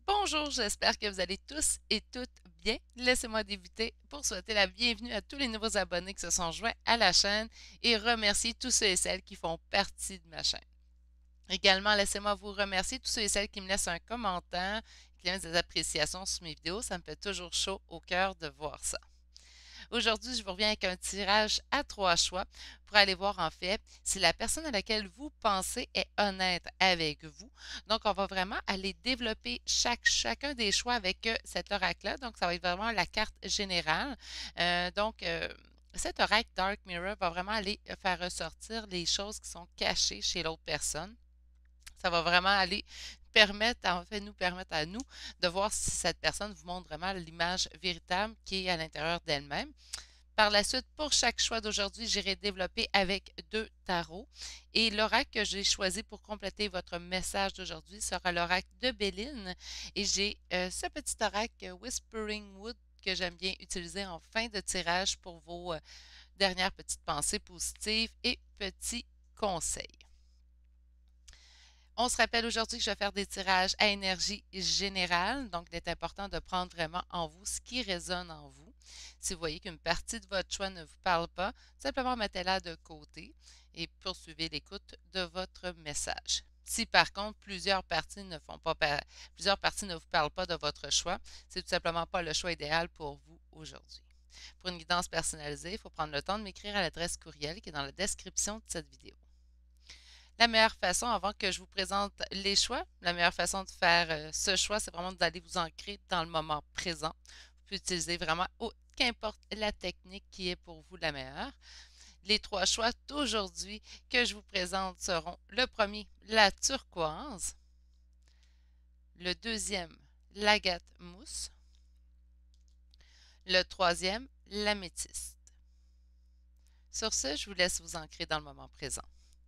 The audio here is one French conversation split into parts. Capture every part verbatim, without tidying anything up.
Bonjour, j'espère que vous allez tous et toutes bien. Laissez-moi débuter pour souhaiter la bienvenue à tous les nouveaux abonnés qui se sont joints à la chaîne et remercier tous ceux et celles qui font partie de ma chaîne. Également, laissez-moi vous remercier tous ceux et celles qui me laissent un commentaire, qui laissent des appréciations sur mes vidéos. Ça me fait toujours chaud au cœur de voir ça. Aujourd'hui, je vous reviens avec un tirage à trois choix pour aller voir en fait si la personne à laquelle vous pensez est honnête avec vous. Donc, on va vraiment aller développer chaque, chacun des choix avec euh, cet oracle-là. Donc, ça va être vraiment la carte générale. Euh, donc, euh, cet oracle Dark Mirror va vraiment aller faire ressortir les choses qui sont cachées chez l'autre personne. Ça va vraiment aller permettre, en fait, nous permettre à nous de voir si cette personne vous montre vraiment l'image véritable qui est à l'intérieur d'elle-même. Par la suite, pour chaque choix d'aujourd'hui, j'irai développer avec deux tarots. Et l'oracle que j'ai choisi pour compléter votre message d'aujourd'hui sera l'oracle de Béline. Et j'ai euh, ce petit oracle Whispering Wood que j'aime bien utiliser en fin de tirage pour vos euh, dernières petites pensées positives et petits conseils. On se rappelle aujourd'hui que je vais faire des tirages à énergie générale, donc il est important de prendre vraiment en vous ce qui résonne en vous. Si vous voyez qu'une partie de votre choix ne vous parle pas, simplement mettez-la de côté et poursuivez l'écoute de votre message. Si par contre plusieurs parties ne font pas plusieurs parties ne vous parlent pas de votre choix, c'est tout simplement pas le choix idéal pour vous aujourd'hui. Pour une guidance personnalisée, il faut prendre le temps de m'écrire à l'adresse courriel qui est dans la description de cette vidéo. La meilleure façon, avant que je vous présente les choix, la meilleure façon de faire euh, ce choix, c'est vraiment d'aller vous ancrer dans le moment présent. Vous pouvez utiliser vraiment, oh, qu'importe la technique qui est pour vous la meilleure. Les trois choix d'aujourd'hui que je vous présente seront le premier, la turquoise, le deuxième, l'agate mousse, le troisième, l'améthyste. Sur ce, je vous laisse vous ancrer dans le moment présent.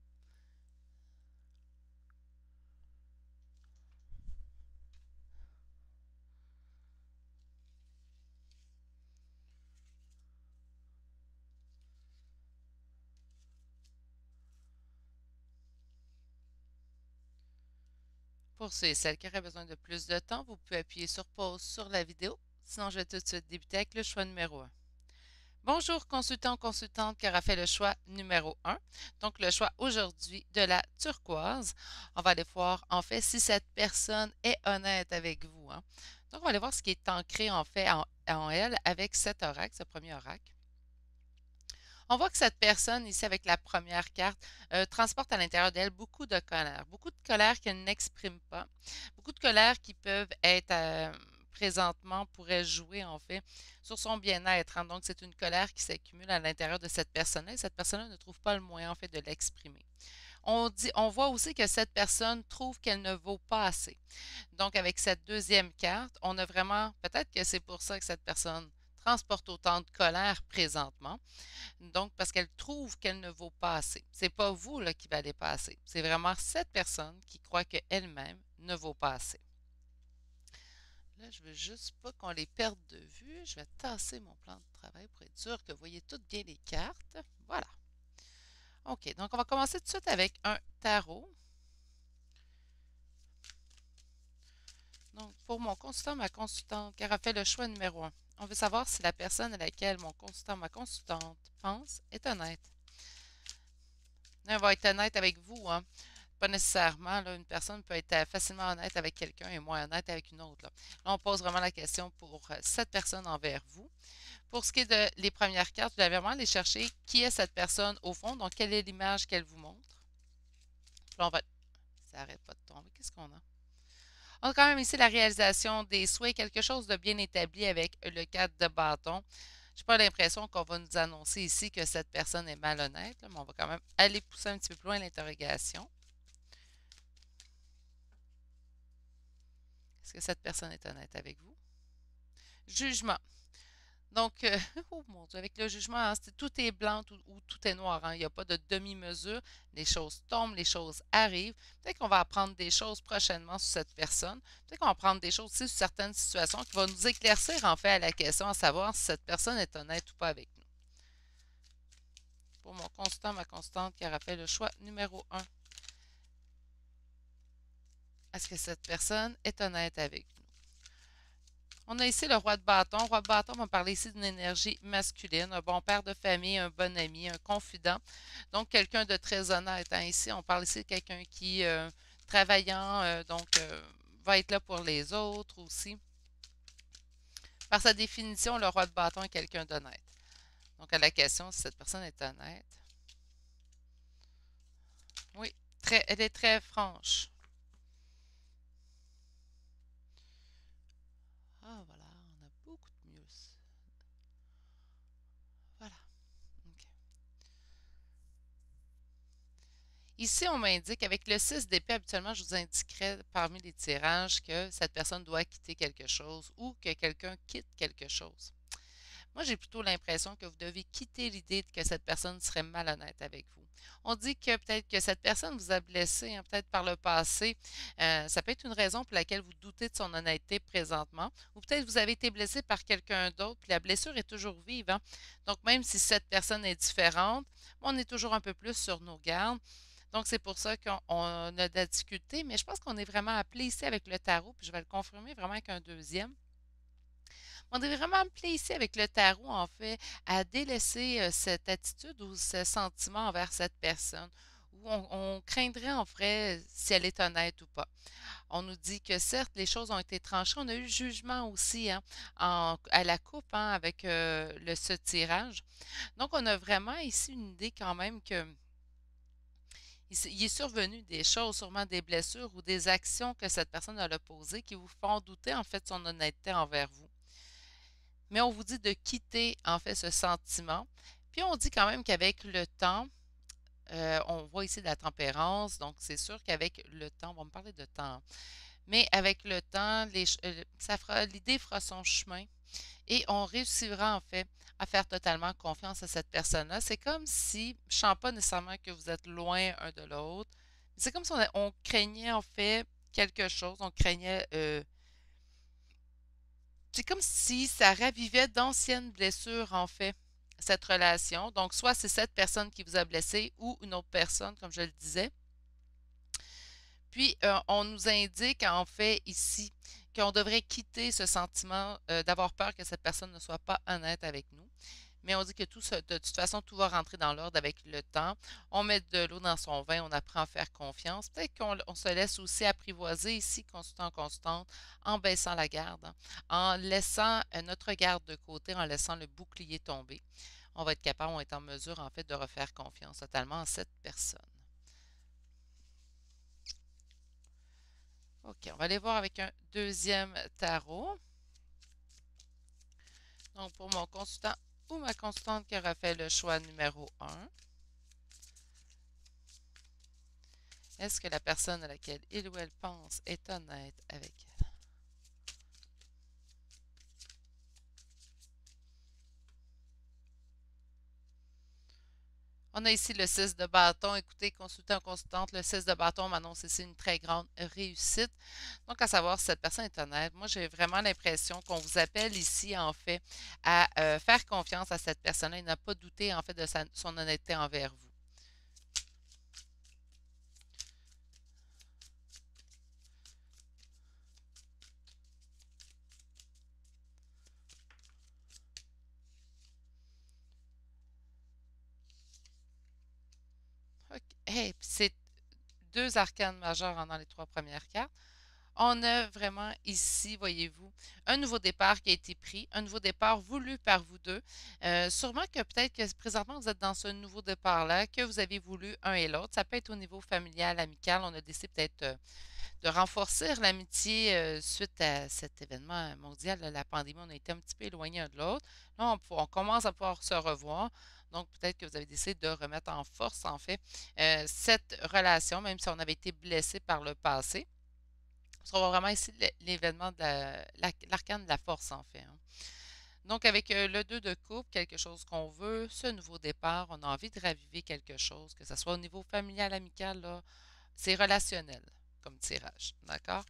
Pour ceux et celles qui auraient besoin de plus de temps, vous pouvez appuyer sur pause sur la vidéo. Sinon, je vais tout de suite débuter avec le choix numéro un. Bonjour, consultant ou consultante qui aura fait le choix numéro un. Donc, le choix aujourd'hui de la turquoise. On va aller voir, en fait, si cette personne est honnête avec vous. Hein. Donc, on va aller voir ce qui est ancré, en fait, en, en elle avec cet oracle, ce premier oracle. On voit que cette personne, ici, avec la première carte, euh, transporte à l'intérieur d'elle beaucoup de colère. Beaucoup de colère qu'elle n'exprime pas. Beaucoup de colère qui peuvent être euh, présentement, pourraient jouer, en fait, sur son bien-être. Hein. Donc, c'est une colère qui s'accumule à l'intérieur de cette personne-là et cette personne-là ne trouve pas le moyen, en fait, de l'exprimer. On dit, on voit aussi que cette personne trouve qu'elle ne vaut pas assez. Donc, avec cette deuxième carte, on a vraiment, peut-être que c'est pour ça que cette personne transporte autant de colère présentement. Donc, parce qu'elle trouve qu'elle ne vaut pas assez. C'est pas vous là, qui valez pas assez. C'est vraiment cette personne qui croit qu'elle-même ne vaut pas assez. Là, je veux juste pas qu'on les perde de vue. Je vais tasser mon plan de travail pour être sûr que vous voyez toutes bien les cartes. Voilà. OK, donc on va commencer tout de suite avec un tarot. Donc, pour mon consultant, ma consultante, qui aura fait le choix numéro un, on veut savoir si la personne à laquelle mon consultant, ma consultante pense est honnête. Elle va être honnête avec vous, hein. Pas nécessairement, là, une personne peut être euh, facilement honnête avec quelqu'un et moins honnête avec une autre. Là, Là, on pose vraiment la question pour euh, cette personne envers vous. Pour ce qui est de les premières cartes, vous allez vraiment aller chercher qui est cette personne au fond, donc quelle est l'image qu'elle vous montre. Là, on va... Ça n'arrête pas de tomber. Qu'est-ce qu'on a? On a quand même ici la réalisation des souhaits, quelque chose de bien établi avec le cadre de bâton. Je n'ai pas l'impression qu'on va nous annoncer ici que cette personne est malhonnête, là, mais on va quand même aller pousser un petit peu plus loin l'interrogation. Est-ce que cette personne est honnête avec vous? Jugement. Donc, euh, oh mon Dieu, avec le jugement, hein, tout est blanc tout, ou tout est noir. Hein, il n'y a pas de demi-mesure. Les choses tombent, les choses arrivent. Peut-être qu'on va apprendre des choses prochainement sur cette personne. Peut-être qu'on va apprendre des choses aussi sur certaines situations qui vont nous éclaircir en fait à la question à savoir si cette personne est honnête ou pas avec nous. Pour mon constant, ma constante qui a fait le choix numéro un. Est-ce que cette personne est honnête avec nous? On a ici le roi de bâton. Le roi de bâton, on va parler ici d'une énergie masculine, un bon père de famille, un bon ami, un confident. Donc, quelqu'un de très honnête. Hein. Ici, on parle ici de quelqu'un qui, euh, travaillant, euh, donc, euh, va être là pour les autres aussi. Par sa définition, le roi de bâton est quelqu'un d'honnête. Donc, à la question si cette personne est honnête. Oui, très, elle est très franche. Ah, voilà, on a beaucoup de mieux. Voilà. OK. Ici, on m'indique, avec le six d'épée, habituellement, je vous indiquerais parmi les tirages que cette personne doit quitter quelque chose ou que quelqu'un quitte quelque chose. Moi, j'ai plutôt l'impression que vous devez quitter l'idée que cette personne serait malhonnête avec vous. On dit que peut-être que cette personne vous a blessé, hein, peut-être par le passé. Euh, ça peut être une raison pour laquelle vous doutez de son honnêteté présentement. Ou peut-être vous avez été blessé par quelqu'un d'autre, puis la blessure est toujours vive. Hein. Donc, même si cette personne est différente, on est toujours un peu plus sur nos gardes. Donc, c'est pour ça qu'on a de la difficulté, mais je pense qu'on est vraiment appelé ici avec le tarot, puis je vais le confirmer vraiment avec un deuxième. On est vraiment appelé ici avec le tarot, en fait, à délaisser euh, cette attitude ou ce sentiment envers cette personne, où on, on craindrait en vrai si elle est honnête ou pas. On nous dit que certes, les choses ont été tranchées. On a eu le jugement aussi hein, en- à la coupe hein, avec euh, le, ce tirage. Donc, on a vraiment ici une idée quand même que il, s- il est survenu des choses, sûrement des blessures ou des actions que cette personne a posées qui vous font douter en fait de son honnêteté envers vous. Mais on vous dit de quitter en fait ce sentiment. Puis on dit quand même qu'avec le temps, euh, on voit ici de la tempérance, donc c'est sûr qu'avec le temps, on va me parler de temps, mais avec le temps, les, euh, ça fera, l'idée fera son chemin et on réussira en fait à faire totalement confiance à cette personne-là. C'est comme si, je ne sens pas nécessairement que vous êtes loin un de l'autre, c'est comme si on, a- on craignait en fait quelque chose, on craignait euh, c'est comme si ça ravivait d'anciennes blessures, en fait, cette relation. Donc, soit c'est cette personne qui vous a blessé ou une autre personne, comme je le disais. Puis, euh, on nous indique, en fait, ici, qu'on devrait quitter ce sentiment euh, d'avoir peur que cette personne ne soit pas honnête avec nous. Mais on dit que tout ça, de toute façon, tout va rentrer dans l'ordre avec le temps. On met de l'eau dans son vin, on apprend à faire confiance. Peut-être qu'on on se laisse aussi apprivoiser ici, consultant constante, en baissant la garde, hein, en laissant euh, notre garde de côté, en laissant le bouclier tomber. On va être capable, on va être en mesure, en fait, de refaire confiance totalement à cette personne. OK, on va aller voir avec un deuxième tarot. Donc, pour mon consultant ou ma consultante qui aura fait le choix numéro un. Est-ce que la personne à laquelle il ou elle pense est honnête avec elle? On a ici le six de bâton. Écoutez, consultant, consultante, le six de bâton m'annonce ici une très grande réussite. Donc, à savoir si cette personne est honnête. Moi, j'ai vraiment l'impression qu'on vous appelle ici, en fait, à euh, faire confiance à cette personne-là et n'a pas douter, en fait, de sa- son honnêteté envers vous. OK. Hey, puis c'est deux arcanes majeures hein, dans les trois premières cartes. On a vraiment ici, voyez-vous, un nouveau départ qui a été pris, un nouveau départ voulu par vous deux. Euh, sûrement que peut-être que présentement vous êtes dans ce nouveau départ-là, que vous avez voulu un et l'autre. Ça peut être au niveau familial, amical. On a décidé peut-être euh, de renforcer l'amitié euh, suite à cet événement mondial, là, la pandémie. On a été un petit peu éloignés un de l'autre. Là, on, on commence à pouvoir se revoir. Donc, peut-être que vous avez décidé de remettre en force, en fait, euh, cette relation, même si on avait été blessé par le passé. Parce qu'on voit vraiment ici l'événement de l'arcane de la force, en fait. Hein. Donc, avec euh, le deux de coupe, quelque chose qu'on veut, ce nouveau départ, on a envie de raviver quelque chose, que ce soit au niveau familial, amical, là, c'est relationnel comme tirage. D'accord?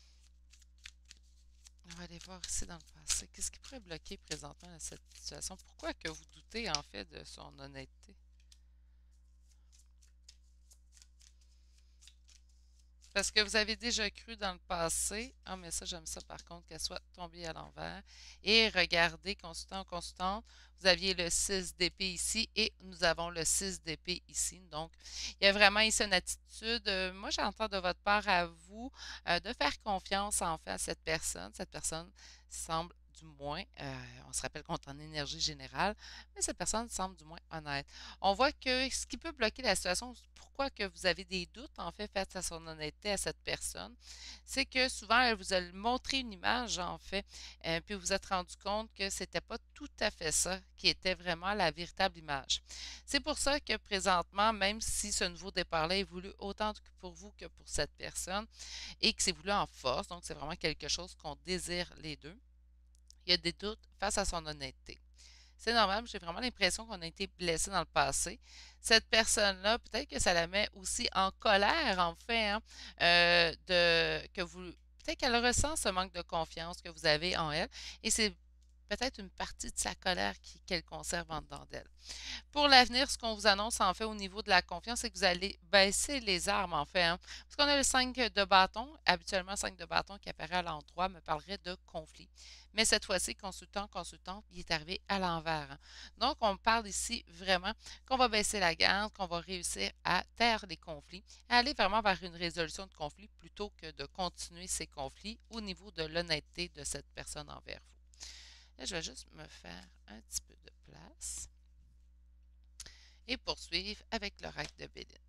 On va aller voir ici dans le passé. Qu'est-ce qui pourrait bloquer présentement cette situation? Pourquoi que vous doutez, en fait, de son honnêteté? Parce que vous avez déjà cru dans le passé. Ah, mais ça, j'aime ça par contre, qu'elle soit tombée à l'envers. Et regardez, consultant, consultante, vous aviez le six d'épée ici et nous avons le six d'épée ici. Donc, il y a vraiment ici une attitude. euh, moi, j'entends de votre part à vous euh, de faire confiance en fait à cette personne. Cette personne semble du moins, euh, on se rappelle qu'on est en énergie générale, mais cette personne semble du moins honnête. On voit que ce qui peut bloquer la situation, pourquoi que vous avez des doutes en fait face à son honnêteté à cette personne, c'est que souvent elle vous a montré une image en fait, euh, puis vous vous êtes rendu compte que c'était pas tout à fait ça qui était vraiment la véritable image. C'est pour ça que présentement, même si ce nouveau départ-là est voulu autant pour vous que pour cette personne et que c'est voulu en force, donc c'est vraiment quelque chose qu'on désire les deux, il y a des doutes face à son honnêteté. C'est normal, j'ai vraiment l'impression qu'on a été blessé dans le passé. Cette personne-là, peut-être que ça la met aussi en colère, en fait, hein, euh, de, que vous, peut-être qu'elle ressent ce manque de confiance que vous avez en elle, et c'est peut-être une partie de sa colère qui- qu'elle conserve en dedans d'elle. Pour l'avenir, ce qu'on vous annonce en fait au niveau de la confiance, c'est que vous allez baisser les armes en fait, hein. Parce qu'on a le cinq de bâton. Habituellement, le cinq de bâton qui apparaît à l'endroit me parlerait de conflit. Mais cette fois-ci, consultant, consultante, il est arrivé à l'envers, hein. Donc, on parle ici vraiment qu'on va baisser la garde, qu'on va réussir à taire les conflits, à aller vraiment vers une résolution de conflit plutôt que de continuer ces conflits au niveau de l'honnêteté de cette personne envers vous. Là, je vais juste me faire un petit peu de place et poursuivre avec l'oracle de Béline.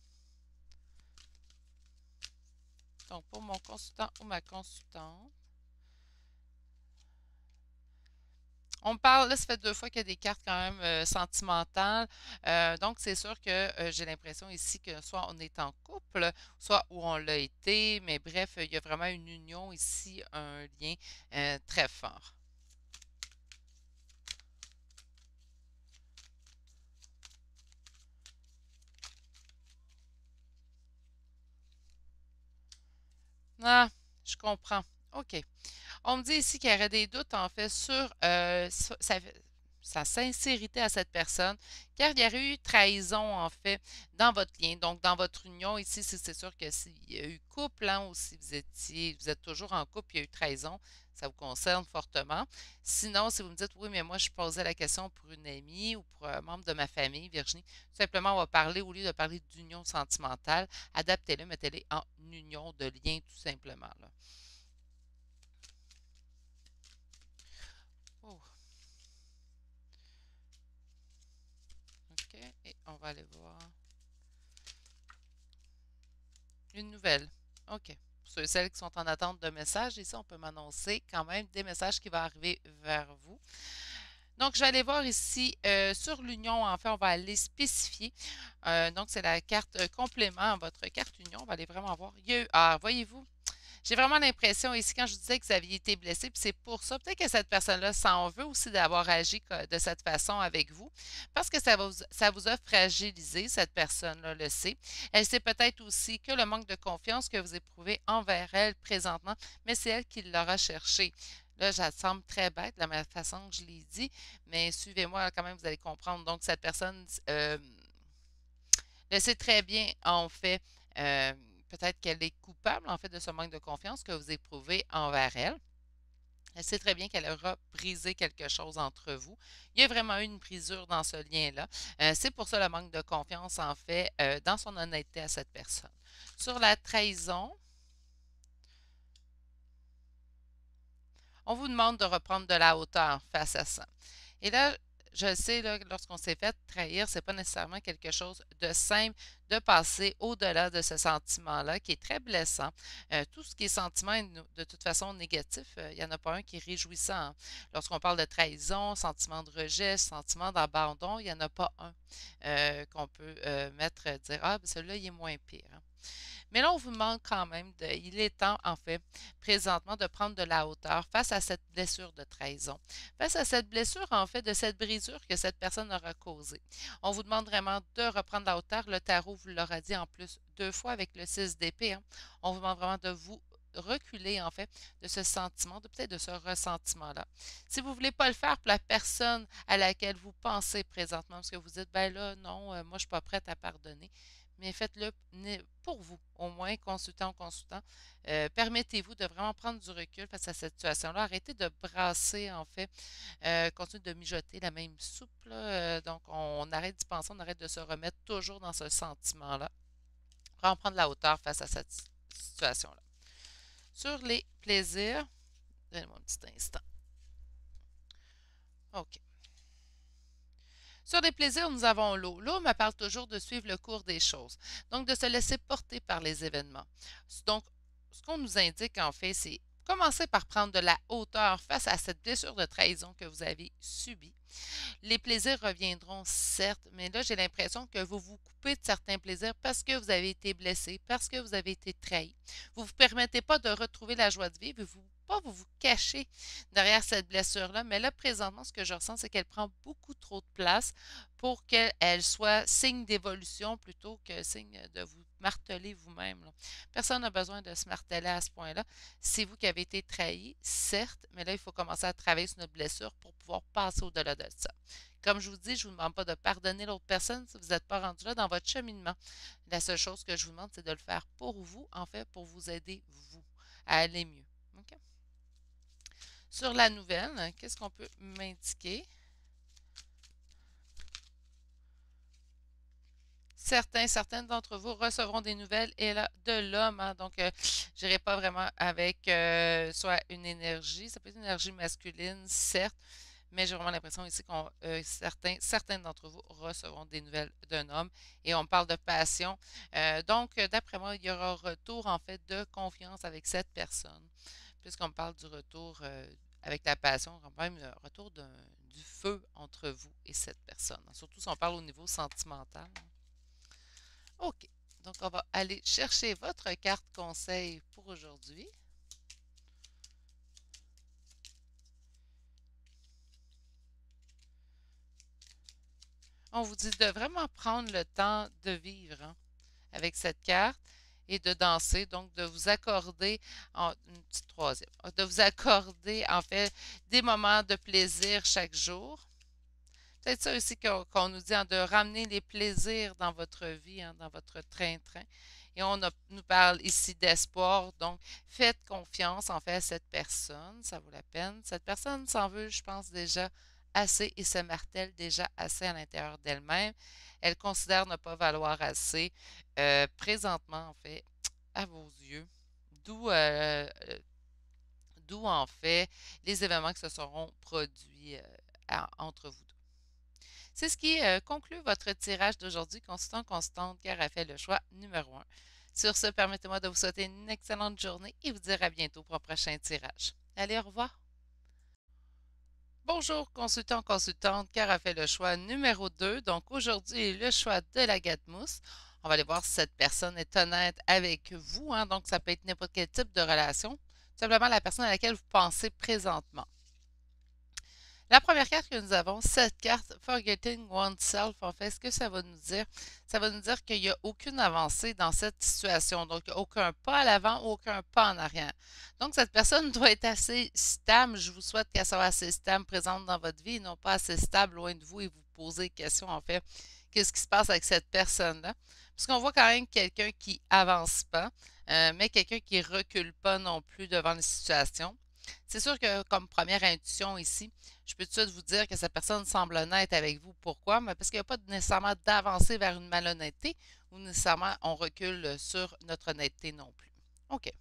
Donc, pour mon consultant ou ma consultante, on parle, là, ça fait deux fois qu'il y a des cartes quand même euh, sentimentales. Euh, donc, c'est sûr que euh, j'ai l'impression ici que soit on est en couple, soit où on l'a été, mais bref, il y a vraiment une union ici, un lien euh, très fort. Ah, je comprends. OK. On me dit ici qu'il y aurait des doutes, en fait, sur euh, sa, sa- sa sincérité à cette personne, car il y aurait eu trahison, en fait, dans votre lien. Donc, dans votre union, ici, c'est c'est sûr que s'il y a eu couple, hein, ou si vous étiez, vous êtes toujours en couple, il y a eu trahison, ça vous concerne fortement. Sinon, si vous me dites, oui, mais moi, je posais la question pour une amie ou pour un membre de ma famille, Virginie, tout simplement, on va parler, au lieu de parler d'union sentimentale, adaptez-le, mettez-le en union de lien, tout simplement, là. Oh, OK. Et on va aller voir une nouvelle. OK. Pour ceux et celles qui sont en attente de messages, ici, on peut m'annoncer quand même des messages qui vont arriver vers vous. Donc, je vais aller voir ici euh, sur l'union. En fait, on va aller spécifier. Euh, donc, c'est la carte euh, complément, votre carte union. On va aller vraiment voir. Il y a eu, ah, voyez-vous, j'ai vraiment l'impression ici, quand je disais que vous aviez été blessé, puis c'est pour ça, peut-être que cette personne-là s'en veut aussi d'avoir agi de cette façon avec vous, parce que ça vous, ça vous a fragilisé, cette personne-là le sait. Elle sait peut-être aussi que le manque de confiance que vous éprouvez envers elle présentement, mais c'est elle qui l'aura cherché. Là, ça semble très bête, de la même façon que je l'ai dit, mais suivez-moi quand même, vous allez comprendre. Donc, cette personne euh, le sait très bien, en fait, euh, peut-être qu'elle est coupable, en fait, de ce manque de confiance que vous éprouvez envers elle. Elle sait très bien qu'elle aura brisé quelque chose entre vous. Il y a vraiment eu une brisure dans ce lien-là. Euh, c'est pour ça le manque de confiance, en fait, euh, dans son honnêteté à cette personne. Sur la trahison, on vous demande de reprendre de la hauteur face à ça. Et là, je sais, là, lorsqu'on s'est fait trahir, c'est pas nécessairement quelque chose de simple de passer au-delà de ce sentiment-là qui est très blessant. Euh, tout ce qui est sentiment est de toute façon négatif, euh, il n'y en a pas un qui est réjouissant, hein. Lorsqu'on parle de trahison, sentiment de rejet, sentiment d'abandon, il n'y en a pas un euh, qu'on peut euh, mettre, dire, ah, ben celui-là, il est moins pire, hein. Mais là, on vous demande quand même, de, il est temps, en fait, présentement, de prendre de la hauteur face à cette blessure de trahison. Face à cette blessure, en fait, de cette brisure que cette personne aura causée. On vous demande vraiment de reprendre la hauteur. Le tarot vous l'aura dit en plus deux fois avec le six d'épée, hein. On vous demande vraiment de vous reculer, en fait, de ce sentiment, de peut-être de ce ressentiment-là. Si vous ne voulez pas le faire pour la personne à laquelle vous pensez présentement, parce que vous dites, ben là, non, euh, moi, je ne suis pas prête à pardonner, mais faites-le pour vous, au moins consultant ou consultant. Euh, permettez-vous de vraiment prendre du recul face à cette situation-là. Arrêtez de brasser, en fait. Euh, continuez de mijoter la même soupe, là. Euh, donc, on, on arrête d'y penser, on arrête de se remettre toujours dans ce sentiment-là. Vraiment prendre la hauteur face à cette situation-là. Sur les plaisirs, donnez-moi un petit instant. OK. Sur les plaisirs, nous avons l'eau. L'eau me parle toujours de suivre le cours des choses, donc de se laisser porter par les événements. Donc, ce qu'on nous indique en fait, c'est commencer par prendre de la hauteur face à cette blessure de trahison que vous avez subie. Les plaisirs reviendront, certes, mais là, j'ai l'impression que vous vous coupez de certains plaisirs parce que vous avez été blessé, parce que vous avez été trahi. Vous ne vous permettez pas de retrouver la joie de vivre, vous pas vous vous cachez derrière cette blessure-là, mais là, présentement, ce que je ressens, c'est qu'elle prend beaucoup trop de place pour qu'elle soit signe d'évolution plutôt que signe de vous marteler vous-même. Personne n'a besoin de se marteler à ce point-là. C'est vous qui avez été trahi, certes, mais là, il faut commencer à travailler sur notre blessure pour pouvoir passer au-delà de ça. Comme je vous dis, je ne vous demande pas de pardonner l'autre personne si vous n'êtes pas rendu là dans votre cheminement. La seule chose que je vous demande, c'est de le faire pour vous, en fait, pour vous aider, vous, à aller mieux. Okay? Sur la nouvelle, qu'est-ce qu'on peut m'indiquer? Certains, certaines d'entre vous recevront des nouvelles et là, de l'homme. Hein, donc, euh, je n'irai pas vraiment avec euh, soit une énergie, ça peut être une énergie masculine, certes, mais j'ai vraiment l'impression ici que euh, certains, certains d'entre vous recevront des nouvelles d'un homme et on parle de passion. Euh, donc, d'après moi, il y aura un retour en fait de confiance avec cette personne, puisqu'on parle du retour euh, avec la passion, quand même le retour du feu entre vous et cette personne. Surtout si on parle au niveau sentimental. OK. Donc, on va aller chercher votre carte conseil pour aujourd'hui. On vous dit de vraiment prendre le temps de vivre hein, avec cette carte et de danser, donc de vous accorder, en, une petite troisième, de vous accorder en fait des moments de plaisir chaque jour. Peut-être ça aussi qu'on qu'on nous dit, hein, de ramener les plaisirs dans votre vie, hein, dans votre train-train. Et on a- nous parle ici d'espoir. Donc, faites confiance en fait à cette personne. Ça vaut la peine. Cette personne s'en veut, je pense, déjà assez et se martèle déjà assez à l'intérieur d'elle-même. Elle considère ne pas valoir assez euh, présentement, en fait, à vos yeux. D'où, euh, euh, d'où en fait, les événements qui se seront produits euh, à- entre vous deux. C'est ce qui euh, conclut votre tirage d'aujourd'hui, consultant constante, car a fait le choix numéro un. Sur ce, permettez-moi de vous souhaiter une excellente journée et vous dire à bientôt pour un prochain tirage. Allez, au revoir. Bonjour, consultant, consultante, car a fait le choix numéro deux. Donc aujourd'hui, le choix de la gâte-mousse. On va aller voir si cette personne est honnête avec vous. Hein. Donc, ça peut être n'importe quel type de relation. Simplement la personne à laquelle vous pensez présentement. La première carte que nous avons, cette carte Forgetting Oneself, en fait, ce que ça va nous dire? Ça va nous dire qu'il n'y a aucune avancée dans cette situation. Donc, aucun pas à l'avant, aucun pas en arrière. Donc, cette personne doit être assez stable. Je vous souhaite qu'elle soit assez stable, présente dans votre vie, et non pas assez stable loin de vous et vous poser des questions, en fait. Qu'est-ce qui se passe avec cette personne-là? Parce qu'on voit quand même quelqu'un qui avance pas, euh, mais quelqu'un qui recule pas non plus devant les situations. C'est sûr que comme première intuition ici, je peux tout de suite vous dire que cette personne semble honnête avec vous. Pourquoi? Mais parce qu'il n'y a pas nécessairement d'avancée vers une malhonnêteté ou nécessairement on recule sur notre honnêteté non plus. OK.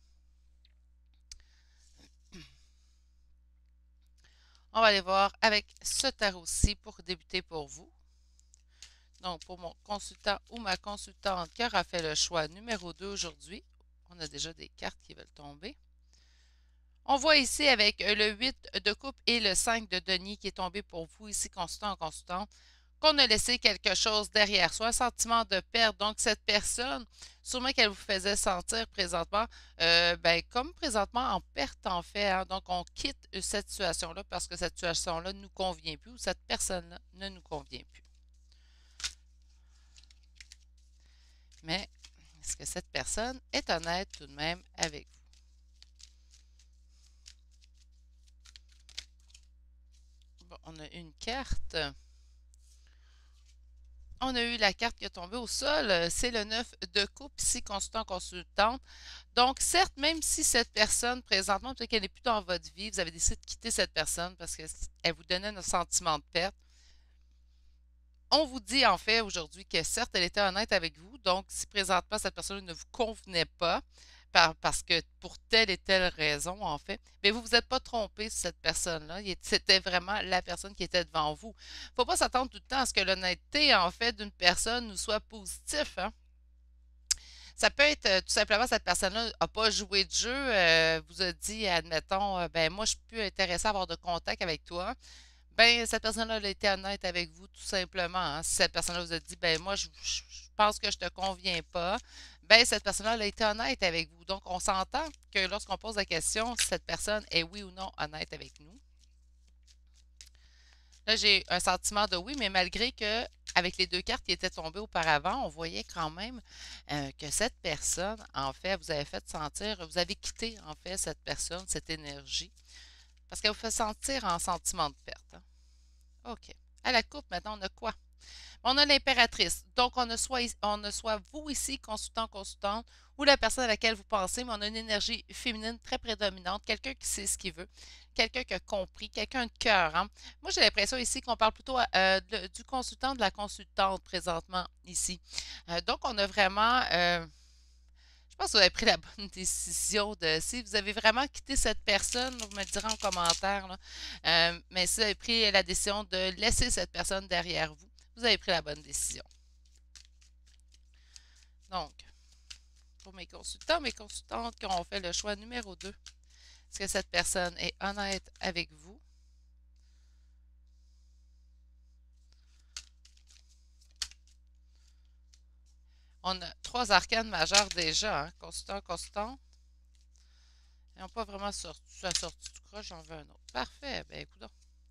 On va aller voir avec ce tarot-ci pour débuter pour vous. Donc, pour mon consultant ou ma consultante qui aura fait le choix numéro deux aujourd'hui, on a déjà des cartes qui veulent tomber. On voit ici avec le huit de coupe et le cinq de denier qui est tombé pour vous ici, consultant en consultante, qu'on a laissé quelque chose derrière soi, un sentiment de perte. Donc, cette personne, sûrement qu'elle vous faisait sentir présentement, euh, ben, comme présentement en perte en fait. Hein. Donc, on quitte cette situation-là parce que cette situation-là ne nous convient plus ou cette personne-là ne nous convient plus. Mais, est-ce que cette personne est honnête tout de même avec vous? Bon, on a une carte. on a eu la carte qui est tombée au sol. euh, C'est le neuf de coupe ici, consultant, consultante. Donc, certes, même si cette personne, présentement, peut-être qu'elle n'est plus dans votre vie, vous avez décidé de quitter cette personne parce qu'elle vous donnait un sentiment de perte. On vous dit en fait aujourd'hui que certes, elle était honnête avec vous. Donc, si présentement cette personne ne vous convenait pas, par- parce que pour telle et telle raison, en fait, mais vous vous êtes pas trompé sur cette personne-là. Il est- C'était vraiment la personne qui était devant vous. Faut pas s'attendre tout le temps à ce que l'honnêteté, en fait, d'une personne nous soit positive, hein. Ça peut être euh, tout simplement cette personne-là n'a pas joué de jeu, euh, vous a dit, admettons, euh, ben moi, je suis plus intéressée à avoir de contact avec toi. Ben, cette personne-là elle a été honnête avec vous, tout simplement, hein. Si cette personne-là vous a dit, ben moi, je, je- je pense que je te conviens pas, ben cette personne-là elle a été honnête avec vous. Donc, on s'entend que lorsqu'on pose la question, si cette personne est oui ou non honnête avec nous. Là, j'ai un sentiment de oui, mais malgré que, avec les deux cartes qui étaient tombées auparavant, on voyait quand même euh, que cette personne, en fait, vous avez fait sentir, vous avez quitté, en fait, cette personne, cette énergie, parce qu'elle vous fait sentir en sentiment de perte, hein. OK. À la coupe, maintenant, on a quoi? On a l'impératrice. Donc, on a, soit, on a soit vous ici, consultant, consultante, ou la personne à laquelle vous pensez, mais on a une énergie féminine très prédominante, quelqu'un qui sait ce qu'il veut, quelqu'un qui a compris, quelqu'un de cœur, hein. Moi, j'ai l'impression ici qu'on parle plutôt euh, de- du consultant, de la consultante présentement ici. Euh, donc, on a vraiment, euh, je pense que vous avez pris la bonne décision de, si vous avez vraiment quitté cette personne, vous me le direz en commentaire, là. Euh, mais si vous avez pris la décision de laisser cette personne derrière vous, vous avez pris la bonne décision. Donc, pour mes consultants, mes consultantes qui ont fait le choix numéro deux, est-ce que cette personne est honnête avec vous? On a trois arcanes majeures déjà, hein? Consultant, consultant. Ils n'ont pas vraiment sorti, ça sorti tout croche, j'en veux un autre. Parfait, ben écoute.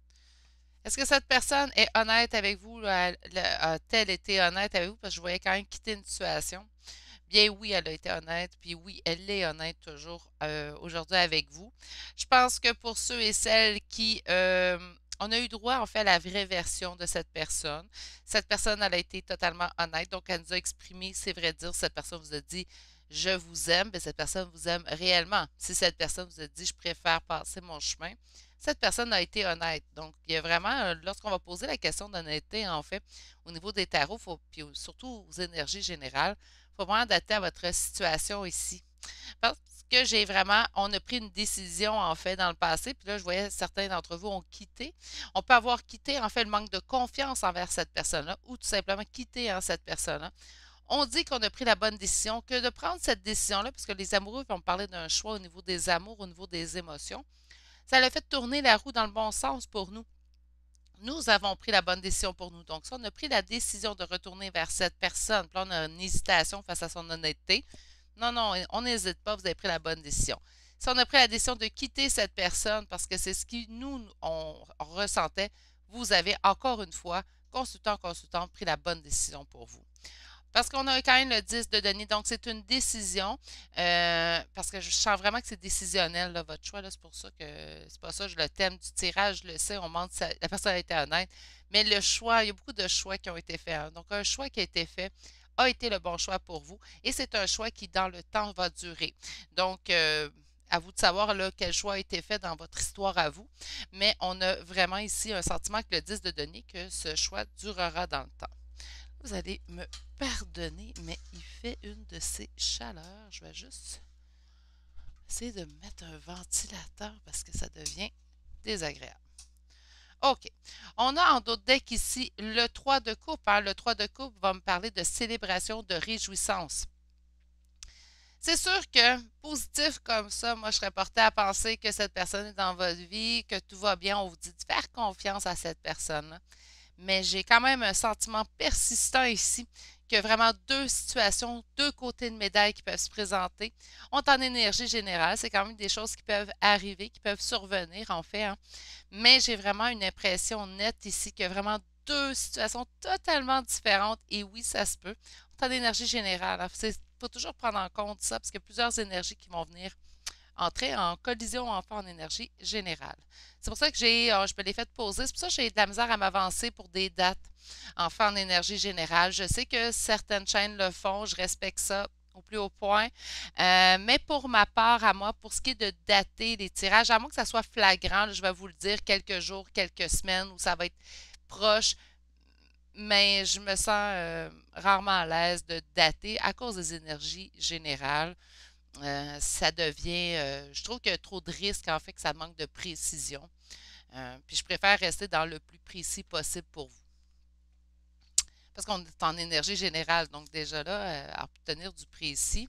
Est-ce que cette personne est honnête avec vous? A-t-elle été honnête avec vous? Parce que je voyais quand même quitter une situation. Bien oui, elle a été honnête, puis oui, elle est honnête toujours euh, aujourd'hui avec vous. Je pense que pour ceux et celles qui... euh, on a eu droit, en fait, à la vraie version de cette personne. Cette personne, elle a été totalement honnête, donc elle nous a exprimé, c'est vrai dire, cette personne vous a dit, je vous aime, bien, cette personne vous aime réellement. Si cette personne vous a dit, je préfère passer mon chemin, cette personne a été honnête. Donc, il y a vraiment, euh, lorsqu'on va poser la question d'honnêteté, en fait, au niveau des tarots, faut, puis surtout aux énergies générales, il faut vraiment adapter à votre situation ici. Parce que j'ai vraiment, on a pris une décision en fait dans le passé, puis là, je voyais certains d'entre vous ont quitté. On peut avoir quitté en fait le manque de confiance envers cette personne-là ou tout simplement quitté hein, cette personne-là. On dit qu'on a pris la bonne décision, que de prendre cette décision-là, puisque les amoureux vont parler d'un choix au niveau des amours, au niveau des émotions, ça a fait tourner la roue dans le bon sens pour nous. Nous avons pris la bonne décision pour nous. Donc, si on a pris la décision de retourner vers cette personne, puis là, on a une hésitation face à son honnêteté, non, non, on n'hésite pas, vous avez pris la bonne décision. Si on a pris la décision de quitter cette personne parce que c'est ce qui nous, on, on ressentait, vous avez encore une fois, consultant, consultant, pris la bonne décision pour vous. Parce qu'on a quand même le dix de denier, donc c'est une décision. euh, parce que je sens vraiment que c'est décisionnel, là, votre choix. C'est pour ça que c'est pas ça, je le thème du tirage, je le sais, on montre si la personne a été honnête. Mais le choix, il y a beaucoup de choix qui ont été faits, hein. Donc, un choix qui a été fait a été le bon choix pour vous. Et c'est un choix qui, dans le temps, va durer. Donc, euh, à vous de savoir là, quel choix a été fait dans votre histoire à vous. Mais on a vraiment ici un sentiment que le dix de denier, que ce choix durera dans le temps. Vous allez me pardonner, mais il fait une de ces chaleurs. Je vais juste essayer de mettre un ventilateur parce que ça devient désagréable. OK. On a en d'autres decks ici le trois de coupe, hein. Le trois de coupe va me parler de célébration, de réjouissance. C'est sûr que positif comme ça, moi je serais portée à penser que cette personne est dans votre vie, que tout va bien. On vous dit de faire confiance à cette personne-là. Mais j'ai quand même un sentiment persistant ici qu'il y a vraiment deux situations, deux côtés de médaille qui peuvent se présenter. On est en énergie générale, c'est quand même des choses qui peuvent arriver, qui peuvent survenir en fait, hein. Mais j'ai vraiment une impression nette ici qu'il y a vraiment deux situations totalement différentes. Et oui, ça se peut. On est en énergie générale. Il faut toujours prendre en compte ça parce qu'il y a plusieurs énergies qui vont venir entrer en collision enfin en énergie générale. C'est pour ça que j'ai, euh, je me l'ai fait poser. C'est pour ça que j'ai de la misère à m'avancer pour des dates. en fait en énergie générale. Je sais que certaines chaînes le font, je respecte ça au plus haut point. Euh, mais pour ma part, à moi, pour ce qui est de dater les tirages, à moins que ça soit flagrant, là, je vais vous le dire, quelques jours, quelques semaines, où ça va être proche, mais je me sens euh, rarement à l'aise de dater à cause des énergies générales. Euh, ça devient, euh, je trouve qu'il y a trop de risques, en fait, que ça manque de précision. Euh, puis je préfère rester dans le plus précis possible pour vous. Parce qu'on est en énergie générale, donc déjà là, euh, à obtenir du précis.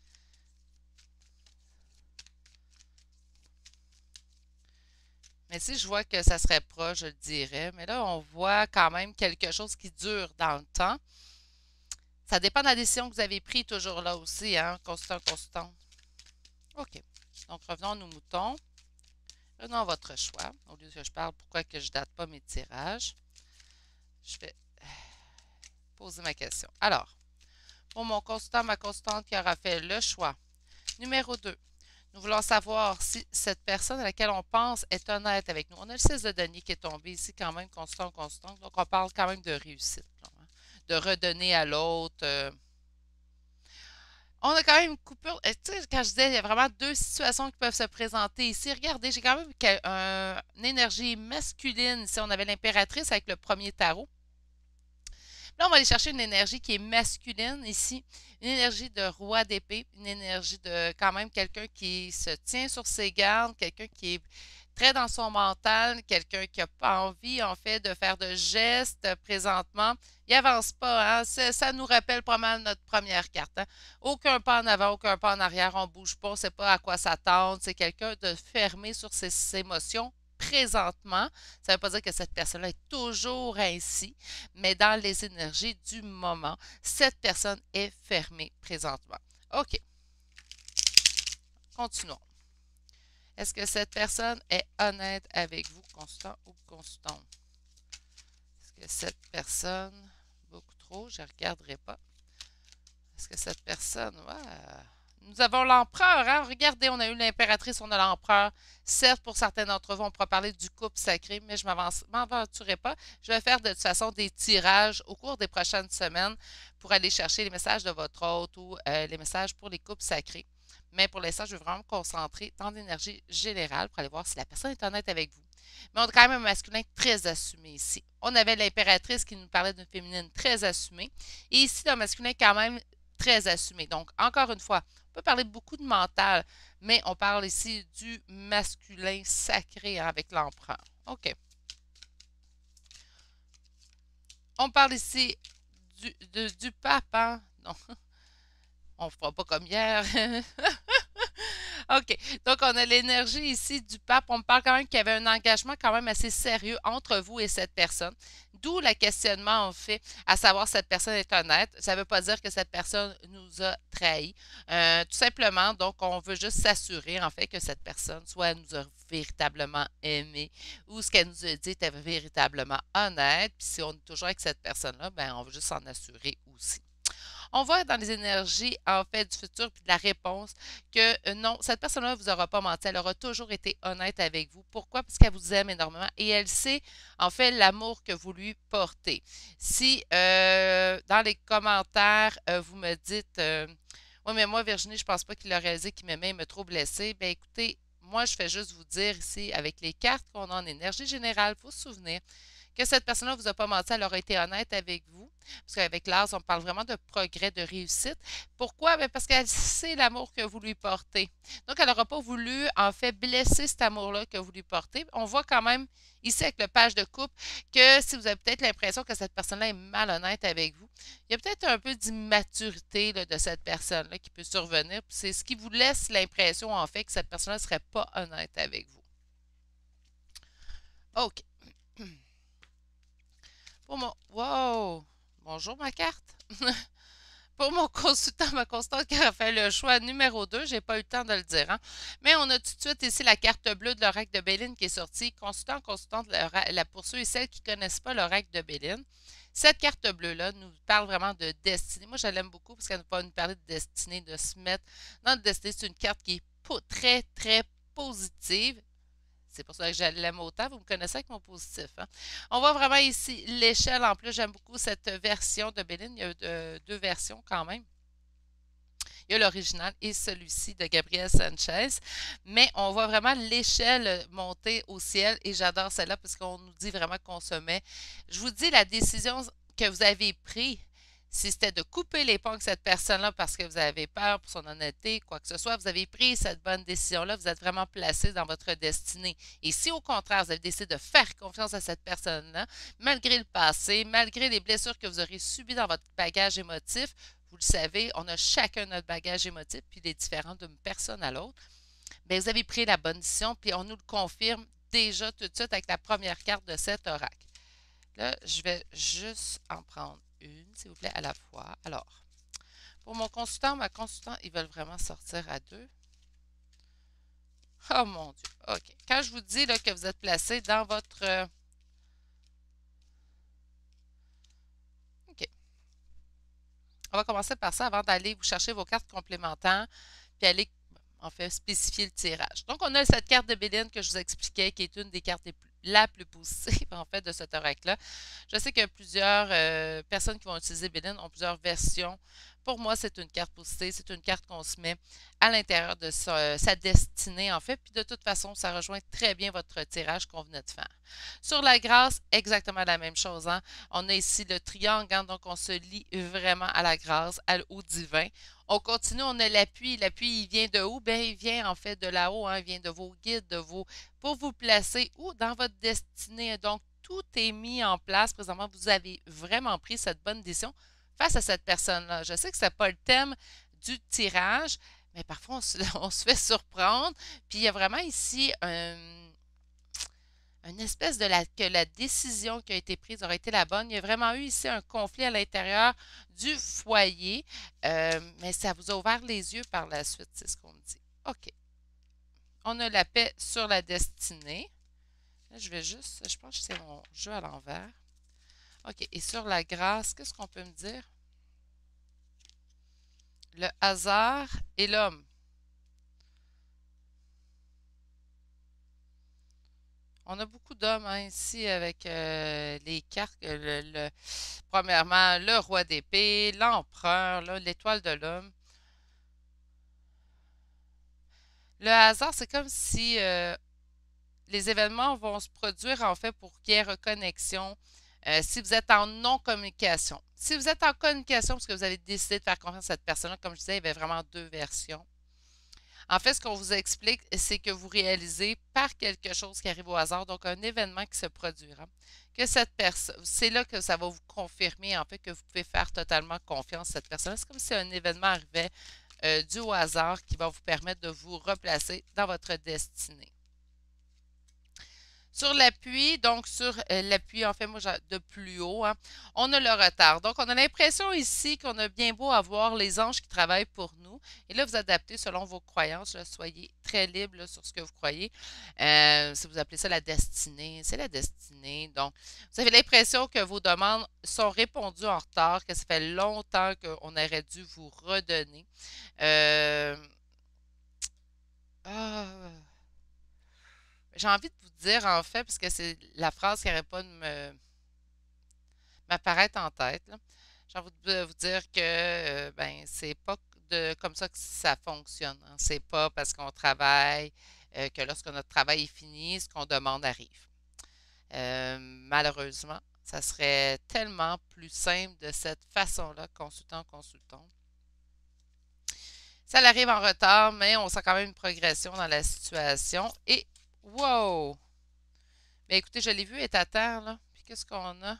Mais si je vois que ça serait proche, je le dirais. Mais là, on voit quand même quelque chose qui dure dans le temps. Ça dépend de la décision que vous avez prise toujours là aussi, hein, constant, constant. OK. Donc, revenons à nos moutons. Revenons à votre choix. Au lieu que je parle, pourquoi que je ne date pas mes tirages. Je vais poser ma question. Alors, pour mon consultant, ma consultante qui aura fait le choix. Numéro deux. Nous voulons savoir si cette personne à laquelle on pense est honnête avec nous. On a le six de denier qui est tombé ici quand même, constant, constant. Donc, on parle quand même de réussite. Là, hein, de redonner à l'autre. Euh, on a quand même une coupure. Tu sais, quand je disais, il y a vraiment deux situations qui peuvent se présenter ici. Regardez, j'ai quand même un, une énergie masculine. Ici, on avait l'impératrice avec le premier tarot. Là, on va aller chercher une énergie qui est masculine ici, une énergie de roi d'épée, une énergie de quand même quelqu'un qui se tient sur ses gardes, quelqu'un qui est très dans son mental, quelqu'un qui n'a pas envie, en fait, de faire de gestes présentement. Il n'avance pas, hein? Ça, ça nous rappelle pas mal notre première carte, hein? Aucun pas en avant, aucun pas en arrière, on ne bouge pas, on ne sait pas à quoi s'attendre. C'est quelqu'un de fermé sur ses, ses émotions présentement. Ça ne veut pas dire que cette personne-là est toujours ainsi, mais dans les énergies du moment, cette personne est fermée présentement. OK. Continuons. Est-ce que cette personne est honnête avec vous, consultant ou consultante? Est-ce que cette personne, beaucoup trop, je ne regarderai pas. Est-ce que cette personne, ouais, nous avons l'empereur, hein? Regardez, on a eu l'impératrice, on a l'empereur. Certes, pour certains d'entre vous, on pourra parler du couple sacré, mais je ne m'aventurerai pas. Je vais faire de toute façon des tirages au cours des prochaines semaines pour aller chercher les messages de votre hôte ou euh, les messages pour les couples sacrés. Mais pour l'instant, je vais vraiment me concentrer dans l'énergie générale pour aller voir si la personne est honnête avec vous. Mais on a quand même un masculin très assumé ici. On avait l'impératrice qui nous parlait d'une féminine très assumée. Et ici, le masculin quand même très assumé. Donc, encore une fois, on peut parler beaucoup de mental, mais on parle ici du masculin sacré, hein, avec l'empereur. OK. On parle ici du, de, du pape, hein? Non, on ne fera pas comme hier. OK. Donc, on a l'énergie ici du pape. On me parle quand même qu'il y avait un engagement quand même assez sérieux entre vous et cette personne. D'où le questionnement, en fait, à savoir si cette personne est honnête. Ça ne veut pas dire que cette personne nous a trahis. Euh, tout simplement, donc, on veut juste s'assurer, en fait, que cette personne, soit elle nous a véritablement aimé ou ce qu'elle nous a dit était véritablement honnête. Puis si on est toujours avec cette personne-là, ben, on veut juste s'en assurer aussi. On voit dans les énergies, en fait, du futur puis de la réponse que euh, non, cette personne-là ne vous aura pas menti. Elle aura toujours été honnête avec vous. Pourquoi? Parce qu'elle vous aime énormément et elle sait, en fait, l'amour que vous lui portez. Si euh, dans les commentaires, euh, vous me dites euh, oui, mais moi, Virginie, je pense pas qu'il a réalisé qu'il m'aimait, il m'a trop blessé. Bien, écoutez, moi, je fais juste vous dire ici, avec les cartes qu'on a en énergie générale, il faut se souvenir que cette personne-là ne vous a pas menti, elle aura été honnête avec vous. Parce qu'avec l'As, on parle vraiment de progrès, de réussite. Pourquoi? Bien parce qu'elle sait l'amour que vous lui portez. Donc, elle n'aura pas voulu, en fait, blesser cet amour-là que vous lui portez. On voit quand même, ici, avec le page de couple, que si vous avez peut-être l'impression que cette personne-là est malhonnête avec vous, il y a peut-être un peu d'immaturité de cette personne-là qui peut survenir. C'est ce qui vous laisse l'impression, en fait, que cette personne-là ne serait pas honnête avec vous. OK. Pour mon... Wow! Bonjour ma carte! Pour mon consultant, ma constante qui a fait le choix numéro deux, j'ai pas eu le temps de le dire, hein? Mais on a tout de suite ici la carte bleue de l'oracle de Béline qui est sortie. Consultant, consultante, la, pour ceux et celles qui ne connaissent pas l'oracle de Béline, cette carte bleue-là nous parle vraiment de destinée. Moi, je l'aime beaucoup parce qu'elle va nous parler de destinée, de se mettre dans le destinée. C'est une carte qui est très, très positive. C'est pour ça que je l'aime autant. Vous me connaissez avec mon positif. Hein? On voit vraiment ici l'échelle. En plus, j'aime beaucoup cette version de Béline. Il y a euh, deux versions quand même. Il y a l'original et celui-ci de Gabriel Sanchez. Mais on voit vraiment l'échelle monter au ciel et j'adore celle-là parce qu'on nous dit vraiment qu'on se met. Je vous dis, la décision que vous avez prise, si c'était de couper les ponts avec cette personne-là parce que vous avez peur pour son honnêteté, quoi que ce soit, vous avez pris cette bonne décision-là, vous êtes vraiment placé dans votre destinée. Et si au contraire, vous avez décidé de faire confiance à cette personne-là, malgré le passé, malgré les blessures que vous aurez subies dans votre bagage émotif, vous le savez, on a chacun notre bagage émotif, puis il est différent d'une personne à l'autre. Bien, vous avez pris la bonne décision, puis on nous le confirme déjà tout de suite avec la première carte de cet oracle. Là, je vais juste en prendre une, s'il vous plaît, à la fois. Alors, pour mon consultant, ma consultante, ils veulent vraiment sortir à deux. Oh mon Dieu. OK. Quand je vous dis là, que vous êtes placé dans votre... Euh, OK. On va commencer par ça avant d'aller vous chercher vos cartes complémentaires, puis aller, en fait, spécifier le tirage. Donc, on a cette carte de Béline que je vous expliquais, qui est une des cartes les plus, la plus positive, en fait, de cet oracle-là. Je sais que plusieurs euh, personnes qui vont utiliser Béline ont plusieurs versions. Pour moi, c'est une carte positive. C'est une carte qu'on se met à l'intérieur de sa, sa destinée, en fait. Puis de toute façon, ça rejoint très bien votre tirage qu'on venait de faire. Sur la grâce, exactement la même chose. Hein? On a ici le triangle, hein? Donc on se lie vraiment à la grâce, au divin. On continue, on a l'appui. L'appui, il vient de où? Bien, il vient en fait de là-haut. Hein? Il vient de vos guides, de vos... pour vous placer où? Dans votre destinée. Donc, tout est mis en place. Présentement, vous avez vraiment pris cette bonne décision face à cette personne-là. Je sais que ce n'est pas le thème du tirage, mais parfois, on se, on se fait surprendre. Puis, il y a vraiment ici un, une espèce de la, que la décision qui a été prise aurait été la bonne. Il y a vraiment eu ici un conflit à l'intérieur du foyer, euh, mais ça vous a ouvert les yeux par la suite, c'est ce qu'on me dit. OK. On a la paix sur la destinée. Là, je vais juste, je pense que c'est mon jeu à l'envers. OK. Et sur la grâce, qu'est-ce qu'on peut me dire? Le hasard et l'homme. On a beaucoup d'hommes hein, ici avec euh, les cartes. Le, le, premièrement, le roi d'épée, l'empereur, l'étoile de l'homme. Le hasard, c'est comme si euh, les événements vont se produire en fait pour qu'il y ait reconnexion. Euh, si vous êtes en non-communication. Si vous êtes en communication parce que vous avez décidé de faire confiance à cette personne-là, comme je disais, il y avait vraiment deux versions. En fait, ce qu'on vous explique, c'est que vous réalisez par quelque chose qui arrive au hasard, donc un événement qui se produira, que cette personne, c'est là que ça va vous confirmer en fait que vous pouvez faire totalement confiance à cette personne. C'est comme si un événement arrivait euh, dû au hasard qui va vous permettre de vous replacer dans votre destinée. Sur l'appui, donc sur euh, l'appui, en fait, moi, de plus haut, hein, on a le retard. Donc, on a l'impression ici qu'on a bien beau avoir les anges qui travaillent pour nous. Et là, vous adaptez selon vos croyances. Là, soyez très libre là, sur ce que vous croyez. Euh, si vous appelez ça la destinée, c'est la destinée. Donc, vous avez l'impression que vos demandes sont répondues en retard, que ça fait longtemps qu'on aurait dû vous redonner. Euh, ah, j'ai envie de vous dire, en fait, parce que c'est la phrase qui n'arrête pas de me m'apparaître en tête. J'ai envie de vous dire que euh, ben c'est pas de, comme ça que ça fonctionne. Hein. C'est pas parce qu'on travaille euh, que lorsque notre travail est fini, ce qu'on demande arrive. Euh, malheureusement, ça serait tellement plus simple de cette façon-là, consultant, consultant. Ça arrive en retard, mais on sent quand même une progression dans la situation. Et wow! Mais écoutez, je l'ai vu, elle est à terre, là. Puis qu'est-ce qu'on a?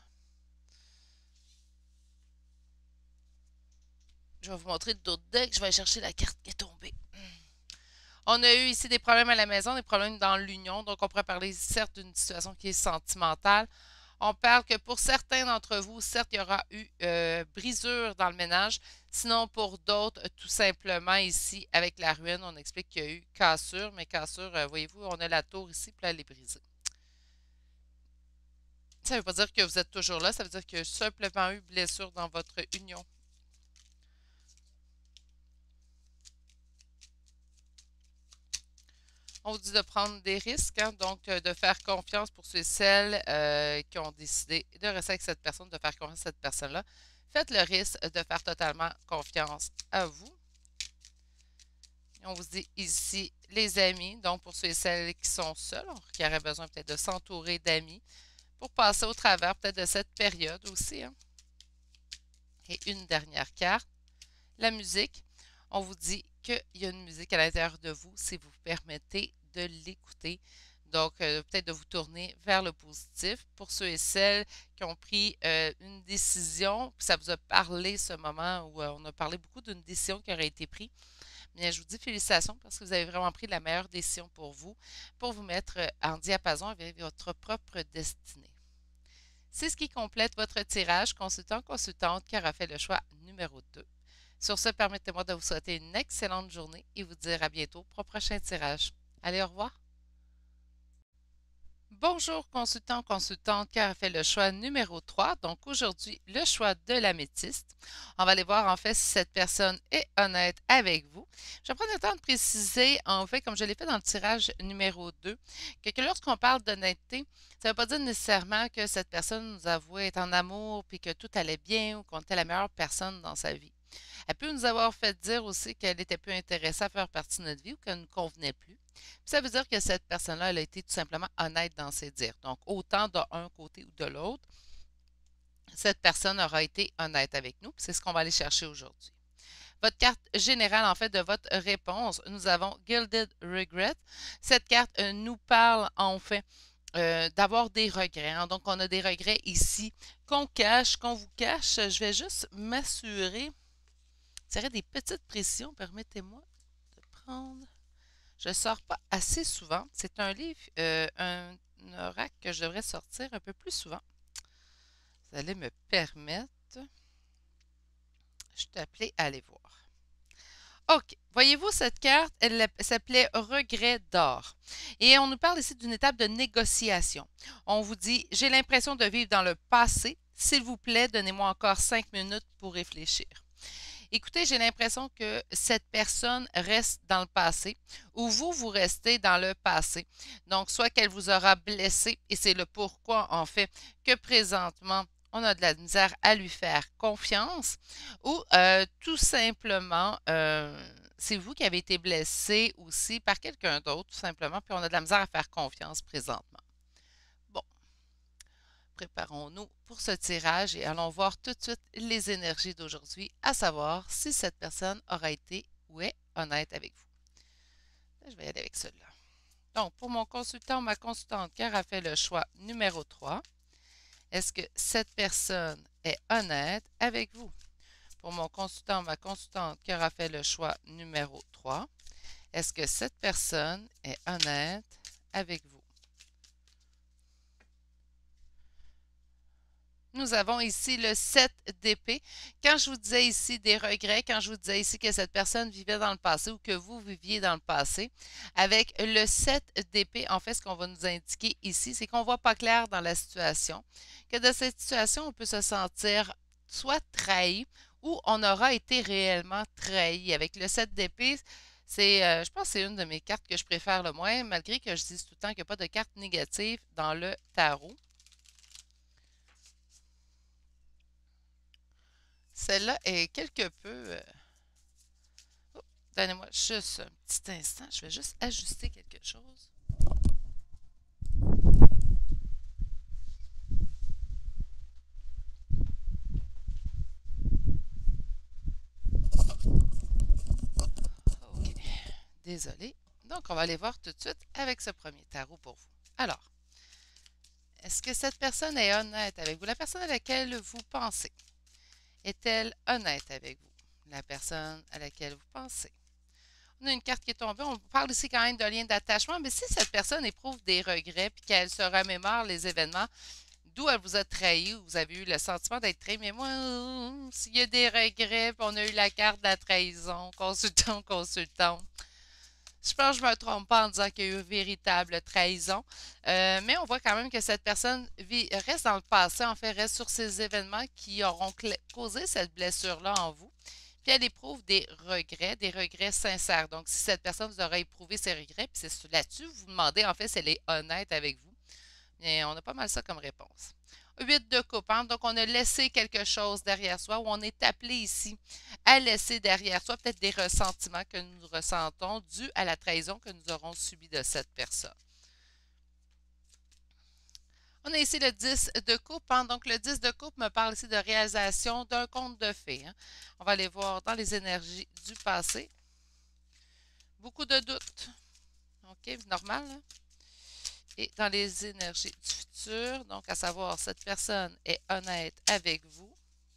Je vais vous montrer d'autres decks. Je vais aller chercher la carte qui est tombée. On a eu ici des problèmes à la maison, des problèmes dans l'union. Donc, on pourrait parler certes d'une situation qui est sentimentale. On parle que pour certains d'entre vous, certes, il y aura eu euh, brisure dans le ménage. Sinon, pour d'autres, tout simplement ici, avec la ruine, on explique qu'il y a eu cassure. Mais cassure, euh, voyez-vous, on a la tour ici, puis là, elle est brisée. Ça ne veut pas dire que vous êtes toujours là, ça veut dire qu'il y a simplement eu blessure dans votre union. On vous dit de prendre des risques, hein, donc euh, de faire confiance pour ceux et celles euh, qui ont décidé de rester avec cette personne, de faire confiance à cette personne-là. Faites le risque de faire totalement confiance à vous. On vous dit ici les amis, donc pour ceux et celles qui sont seuls, qui auraient besoin peut-être de s'entourer d'amis pour passer au travers peut-être de cette période aussi. Hein. Et une dernière carte, la musique. On vous dit qu'il y a une musique à l'intérieur de vous si vous permettez de l'écouter. Donc, euh, peut-être de vous tourner vers le positif. Pour ceux et celles qui ont pris euh, une décision, puis ça vous a parlé ce moment où euh, on a parlé beaucoup d'une décision qui aurait été prise, bien, je vous dis félicitations parce que vous avez vraiment pris la meilleure décision pour vous, pour vous mettre en diapason avec votre propre destinée. C'est ce qui complète votre tirage consultant-consultante qui aura fait le choix numéro deux. Sur ce, permettez-moi de vous souhaiter une excellente journée et vous dire à bientôt pour le prochain tirage. Allez, au revoir! Bonjour consultant, consultante qui a fait le choix numéro trois. Donc aujourd'hui, le choix de l'améthyste. On va aller voir en fait si cette personne est honnête avec vous. Je vais prendre le temps de préciser, en fait, comme je l'ai fait dans le tirage numéro deux, que, que lorsqu'on parle d'honnêteté, ça ne veut pas dire nécessairement que cette personne nous avouait être en amour puis que tout allait bien ou qu'on était la meilleure personne dans sa vie. Elle peut nous avoir fait dire aussi qu'elle n'était plus intéressée à faire partie de notre vie ou qu'elle ne nous convenait plus. Puis ça veut dire que cette personne-là, elle a été tout simplement honnête dans ses dires. Donc, autant d'un côté ou de l'autre, cette personne aura été honnête avec nous. C'est ce qu'on va aller chercher aujourd'hui. Votre carte générale, en fait, de votre réponse, nous avons Gilded Regret. Cette carte euh, nous parle, en fait, euh, d'avoir des regrets. Hein. Donc, on a des regrets ici qu'on cache, qu'on vous cache. Je vais juste m'assurer. Ce serait des petites précisions, permettez-moi de prendre. Je ne sors pas assez souvent. C'est un livre, euh, un, un oracle que je devrais sortir un peu plus souvent. Vous allez me permettre. Je suis appelée à aller voir. OK. Voyez-vous, cette carte, elle s'appelait Regret d'or. Et on nous parle ici d'une étape de négociation. On vous dit, j'ai l'impression de vivre dans le passé. S'il vous plaît, donnez-moi encore cinq minutes pour réfléchir. Écoutez, j'ai l'impression que cette personne reste dans le passé ou vous, vous restez dans le passé. Donc, soit qu'elle vous aura blessé et c'est le pourquoi, en fait, que présentement, on a de la misère à lui faire confiance ou euh, tout simplement, euh, c'est vous qui avez été blessé aussi par quelqu'un d'autre, tout simplement, puis on a de la misère à faire confiance présentement. Bon. Préparons-nous pour ce tirage et allons voir tout de suite les énergies d'aujourd'hui, à savoir si cette personne aura été ou est honnête avec vous. Je vais y aller avec celui-là. Donc, pour mon consultant ou ma consultante qui aura fait le choix numéro trois, est-ce que cette personne est honnête avec vous? Pour mon consultant ou ma consultante qui aura fait le choix numéro trois, est-ce que cette personne est honnête avec vous? Nous avons ici le sept d'épée. Quand je vous disais ici des regrets, quand je vous disais ici que cette personne vivait dans le passé ou que vous viviez dans le passé, avec le sept d'épée, en fait, ce qu'on va nous indiquer ici, c'est qu'on ne voit pas clair dans la situation, que de cette situation, on peut se sentir soit trahi ou on aura été réellement trahi. Avec le sept d'épée, c'est, euh, je pense que c'est une de mes cartes que je préfère le moins, malgré que je dise tout le temps qu'il n'y a pas de carte négative dans le tarot. Celle-là est quelque peu... Euh... Oh, donnez-moi juste un petit instant. Je vais juste ajuster quelque chose. OK. Désolée. Donc, on va aller voir tout de suite avec ce premier tarot pour vous. Alors, est-ce que cette personne est honnête avec vous? La personne à laquelle vous pensez, est-elle honnête avec vous? La personne à laquelle vous pensez. On a une carte qui est tombée. On parle ici quand même d'un lien d'attachement, mais si cette personne éprouve des regrets et qu'elle se remémore les événements d'où elle vous a trahi ou vous avez eu le sentiment d'être trahi, mais moi, euh, s'il y a des regrets, puis on a eu la carte de la trahison, consultant, consultant. Je pense que je ne me trompe pas en disant qu'il y a eu véritable trahison. Euh, mais on voit quand même que cette personne vit, reste dans le passé, en fait, reste sur ces événements qui auront causé cette blessure-là en vous. puis elle éprouve des regrets, des regrets sincères. Donc, si cette personne vous aura éprouvé ses regrets, puis c'est là-dessus, vous vous demandez en fait si elle est honnête avec vous. Et on a pas mal ça comme réponse. huit de coupe, hein? Donc on a laissé quelque chose derrière soi, ou on est appelé ici à laisser derrière soi peut-être des ressentiments que nous ressentons dus à la trahison que nous aurons subie de cette personne. On a ici le dix de coupe, hein? Donc le dix de coupe me parle ici de réalisation d'un conte de fées. Hein? On va aller voir dans les énergies du passé. Beaucoup de doutes. OK, normal, hein? Et dans les énergies du futur, donc à savoir, cette personne est honnête avec vous.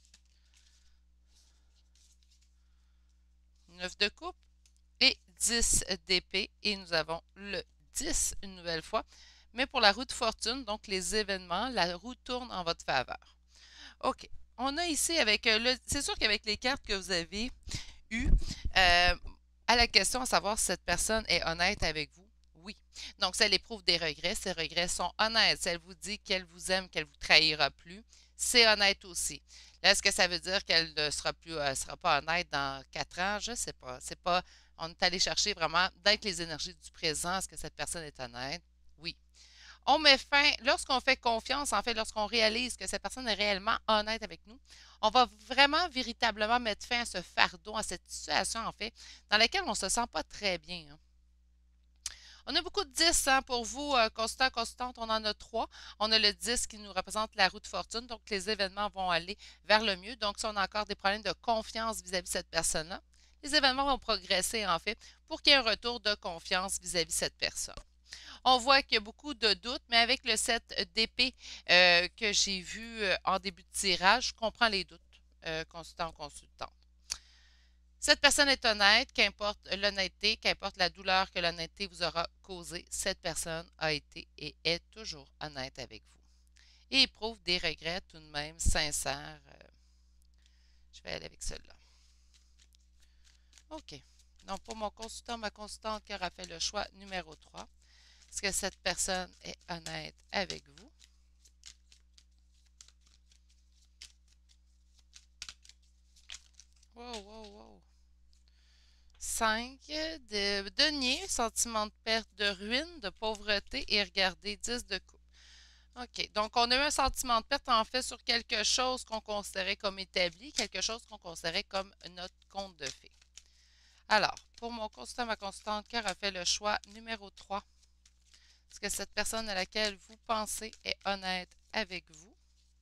neuf de coupe et dix d'épée. Et nous avons le dix une nouvelle fois. Mais pour la roue de fortune, donc les événements, la roue tourne en votre faveur. OK. On a ici avec le... C'est sûr qu'avec les cartes que vous avez eues, euh, à la question à savoir si cette personne est honnête avec vous, oui. Donc, si elle éprouve des regrets, ces regrets sont honnêtes. Si elle vous dit qu'elle vous aime, qu'elle ne vous trahira plus, c'est honnête aussi. Là, est-ce que ça veut dire qu'elle ne sera plus, euh, sera pas honnête dans quatre ans? Je ne sais pas. C'est pas. On est allé chercher vraiment d'être les énergies du présent. Est-ce que cette personne est honnête? Oui. On met fin, lorsqu'on fait confiance, en fait, lorsqu'on réalise que cette personne est réellement honnête avec nous, on va vraiment, véritablement mettre fin à ce fardeau, à cette situation, en fait, dans laquelle on ne se sent pas très bien. Hein. On a beaucoup de dix hein, pour vous, euh, consultant, consultante, on en a trois. On a le dix qui nous représente la roue de fortune, donc les événements vont aller vers le mieux. Donc, si on a encore des problèmes de confiance vis-à-vis de cette personne-là, les événements vont progresser, en fait, pour qu'il y ait un retour de confiance vis-à-vis de cette personne. On voit qu'il y a beaucoup de doutes, mais avec le sept d'épée euh, que j'ai vu euh, en début de tirage, je comprends les doutes, euh, consultant, consultant. Cette personne est honnête, qu'importe l'honnêteté, qu'importe la douleur que l'honnêteté vous aura causée, cette personne a été et est toujours honnête avec vous. Et éprouve des regrets tout de même sincères. Euh, je vais aller avec celle-là. OK. Donc, pour mon consultant, ma consultante qui aura fait le choix numéro trois, est-ce que cette personne est honnête avec vous? Wow, wow, wow. cinq de denier, sentiment de perte, de ruine, de pauvreté et regardez, dix de coupe. OK. Donc, on a eu un sentiment de perte, en fait, sur quelque chose qu'on considérait comme établi, quelque chose qu'on considérait comme notre conte de fées. Alors, pour mon consultant, ma consultante, qui aura fait le choix numéro trois, est-ce que cette personne à laquelle vous pensez est honnête avec vous?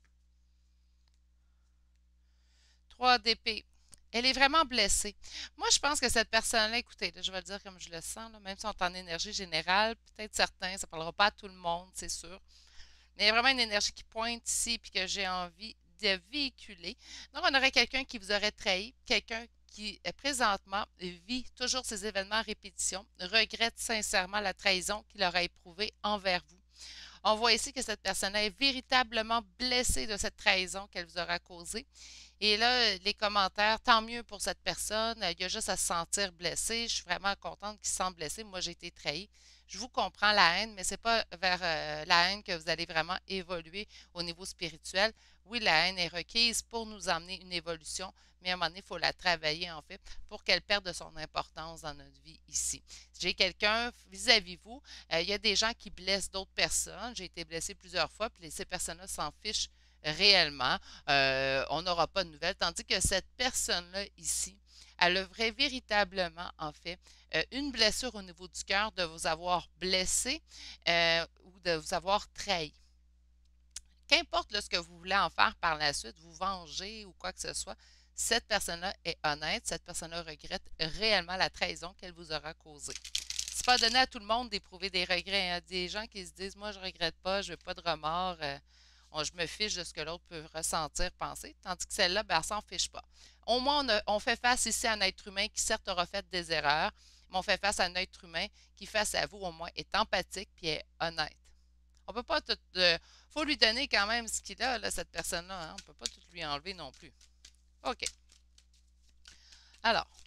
trois d'épée. Elle est vraiment blessée. Moi, je pense que cette personne-là, écoutez, là, je vais le dire comme je le sens, là, même si on est en énergie générale, peut-être certains, ça ne parlera pas à tout le monde, c'est sûr. Mais il y a vraiment une énergie qui pointe ici et que j'ai envie de véhiculer. Donc, on aurait quelqu'un qui vous aurait trahi, quelqu'un qui, présentement, vit toujours ces événements à répétition, regrette sincèrement la trahison qu'il aura éprouvée envers vous. On voit ici que cette personne est véritablement blessée de cette trahison qu'elle vous aura causée. Et là, les commentaires, tant mieux pour cette personne, il y a juste à se sentir blessé. Je suis vraiment contente qu'il se sente blessé. Moi, j'ai été trahie. Je vous comprends la haine, mais ce n'est pas vers euh, la haine que vous allez vraiment évoluer au niveau spirituel. Oui, la haine est requise pour nous amener une évolution, mais à un moment donné, il faut la travailler en fait pour qu'elle perde de son importance dans notre vie ici. J'ai quelqu'un vis-à-vis vous, euh, il y a des gens qui blessent d'autres personnes. J'ai été blessée plusieurs fois, puis ces personnes-là s'en fichent réellement. Euh, on n'aura pas de nouvelles. Tandis que cette personne-là ici, elle œuvrait véritablement, en fait, euh, une blessure au niveau du cœur de vous avoir blessé euh, ou de vous avoir trahi. Qu'importe là, ce que vous voulez en faire par la suite, vous venger ou quoi que ce soit, cette personne-là est honnête, cette personne-là regrette réellement la trahison qu'elle vous aura causée. C'est pas donné à tout le monde d'éprouver des regrets. Hein. Des gens qui se disent, moi, je regrette pas, je veux pas de remords. Euh, on- je me fiche de ce que l'autre peut ressentir, penser, tandis que celle-là, ben, elle s'en fiche pas. Au moins, on, a- on fait face ici à un être humain qui, certes, aura fait des erreurs, mais on fait face à un être humain qui, face à vous, au moins, est empathique et est honnête. On peut pas tout. Il faut lui donner quand même ce qu'il a, là, cette personne-là. Hein? On ne peut pas tout lui enlever non plus. OK. Alors,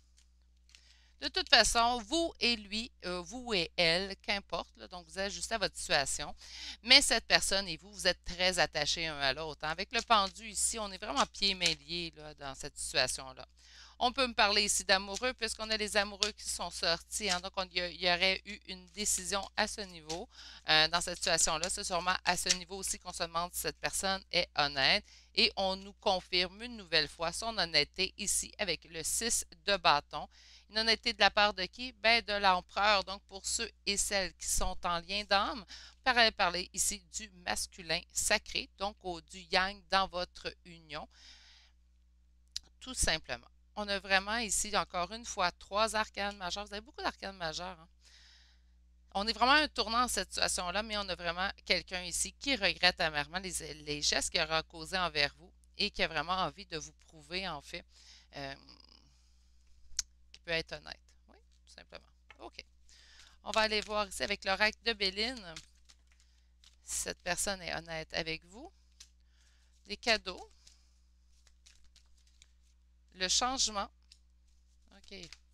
de toute façon, vous et lui, euh, vous et elle, qu'importe, là, donc vous ajustez à votre situation, mais cette personne et vous, vous êtes très attachés un à l'autre. Hein. Avec le pendu ici, on est vraiment pieds-mains liés là, dans cette situation-là. On peut me parler ici d'amoureux puisqu'on a les amoureux qui sont sortis, hein. Donc, on- il y, a- il y aurait eu une décision à ce niveau. Euh, dans cette situation-là, c'est sûrement à ce niveau aussi qu'on se demande si cette personne est honnête. Et on nous confirme une nouvelle fois son honnêteté ici avec le six de bâton. Une honnêteté de la part de qui? Ben, de l'empereur. Donc, pour ceux et celles qui sont en lien d'âme, on pourrait parler ici du masculin sacré, donc au, du yang dans votre union, tout simplement. On a vraiment ici, encore une fois, trois arcanes majeures. Vous avez beaucoup d'arcanes majeures, hein? On est vraiment à un tournant dans cette situation-là, mais on a vraiment quelqu'un ici qui regrette amèrement les, les gestes qu'il aura causés envers vous et qui a vraiment envie de vous prouver, en fait, euh, qu'il peut être honnête. Oui, tout simplement. OK. On va aller voir ici avec l'oracle de Béline si cette personne est honnête avec vous. Des cadeaux. Le changement. OK.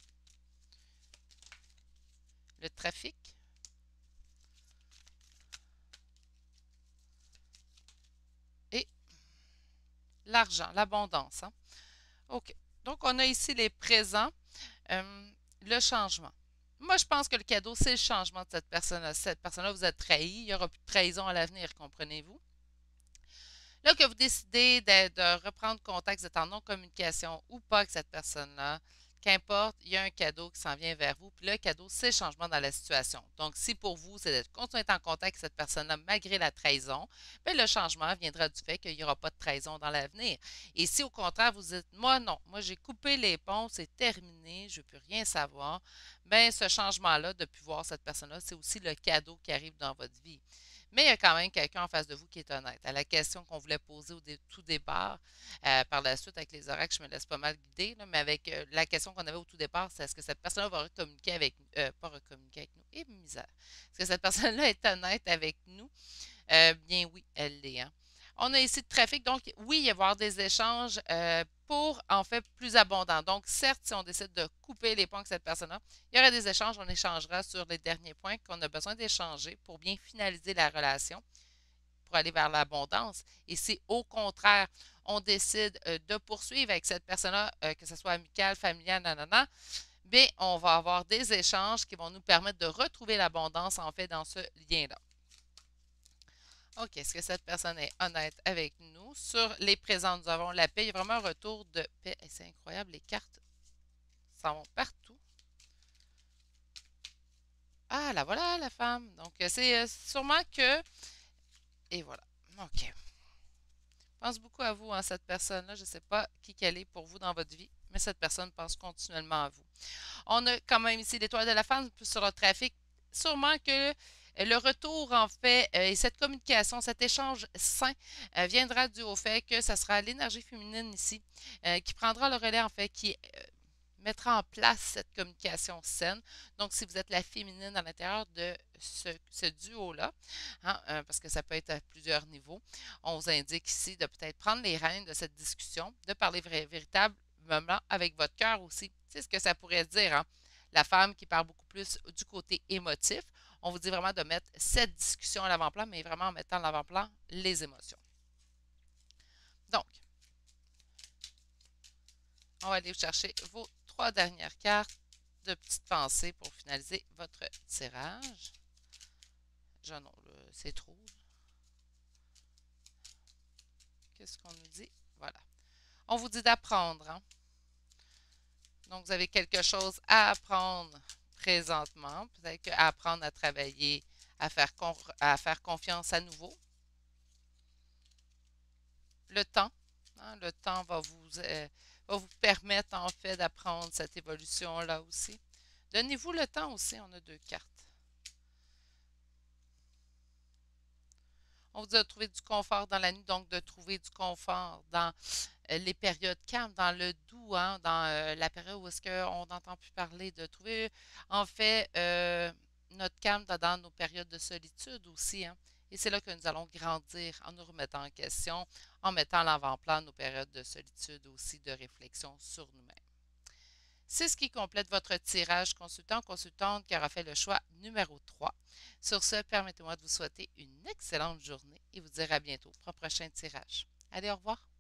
Le trafic. Et l'argent, l'abondance, hein? OK. Donc, on a ici les présents, euh, le changement. Moi, je pense que le cadeau, c'est le changement de cette personne-là. Cette personne-là vous a trahi. Il n'y aura plus de trahison à l'avenir, comprenez-vous? Là que vous décidez de, de reprendre contact, vous êtes en non-communication ou pas avec cette personne-là, qu'importe, il y a un cadeau qui s'en vient vers vous. Puis le cadeau, c'est le changement dans la situation. Donc, si pour vous, c'est de continuer à être en contact avec cette personne-là malgré la trahison, bien, le changement viendra du fait qu'il n'y aura pas de trahison dans l'avenir. Et si au contraire, vous dites, moi non, moi j'ai coupé les ponts, c'est terminé, je ne veux plus rien savoir, bien, ce changement-là, de plus voir cette personne-là, c'est aussi le cadeau qui arrive dans votre vie. Mais il y a quand même quelqu'un en face de vous qui est honnête. À la question qu'on voulait poser au dé- tout départ, euh, par la suite avec les oracles, je me laisse pas mal guider, là, mais avec euh, la question qu'on avait au tout départ, c'est est-ce que cette personne-là va recommuniquer avec nous, euh, pas recommuniquer avec nous, et misère. Est-ce que cette personne-là est honnête avec nous? Euh, bien oui, elle l'est, hein. On a ici de trafic, donc oui, il va y avoir des échanges euh, pour en fait plus abondant. Donc, certes, si on décide de couper les points avec cette personne-là, il y aura des échanges, on échangera sur les derniers points qu'on a besoin d'échanger pour bien finaliser la relation, pour aller vers l'abondance. Et si au contraire, on décide euh, de poursuivre avec cette personne-là, euh, que ce soit amical, familial, nanana, bien, on va avoir des échanges qui vont nous permettre de retrouver l'abondance en fait dans ce lien-là. OK, est-ce que cette personne est honnête avec nous? Sur les présents, nous avons la paix. Il y a vraiment un retour de paix. Et c'est incroyable, les cartes s'en vont partout. Ah, la voilà, la femme. Donc, euh, c'est euh, sûrement que... Et voilà. OK. Je pense beaucoup à vous, hein, cette personne-là. Je ne sais pas qui qu'elle est pour vous dans votre vie, mais cette personne pense continuellement à vous. On a quand même ici l'étoile de la femme sur le trafic. Sûrement que le retour, en fait, euh, et cette communication, cet échange sain euh, viendra dû au fait que ce sera l'énergie féminine ici euh, qui prendra le relais, en fait, qui euh, mettra en place cette communication saine. Donc, si vous êtes la féminine à l'intérieur de ce, ce duo-là, hein, euh, parce que ça peut être à plusieurs niveaux, on vous indique ici de peut-être prendre les rênes de cette discussion, de parler vrai, véritablement avec votre cœur aussi. C'est ce que ça pourrait dire, hein? La femme qui parle beaucoup plus du côté émotif, on vous dit vraiment de mettre cette discussion à l'avant-plan, mais vraiment en mettant à l'avant-plan les émotions. Donc, on va aller chercher vos trois dernières cartes de petites pensées pour finaliser votre tirage. Je non, c'est trop. Qu'est-ce qu'on nous dit? Voilà. On vous dit d'apprendre, hein? Donc, vous avez quelque chose à apprendre présentement. Peut-être qu'à apprendre à travailler, à faire, à faire confiance à nouveau. Le temps. Hein, le temps va vous, euh, va vous permettre, en fait, d'apprendre cette évolution-là aussi. Donnez-vous le temps aussi. On a deux cartes. On vous dit de trouver du confort dans la nuit, donc de trouver du confort dans euh, les périodes calmes, dans le doux, hein, dans euh, la période où est-ce qu'on n'entend plus parler, de trouver en fait euh, notre calme dans, dans nos périodes de solitude aussi, hein. Et c'est là que nous allons grandir en nous remettant en question, en mettant à l'avant-plan nos périodes de solitude aussi, de réflexion sur nous-mêmes. C'est ce qui complète votre tirage consultant-consultante qui aura fait le choix numéro trois. Sur ce, permettez-moi de vous souhaiter une excellente journée et vous dire à bientôt pour un prochain tirage. Allez, au revoir.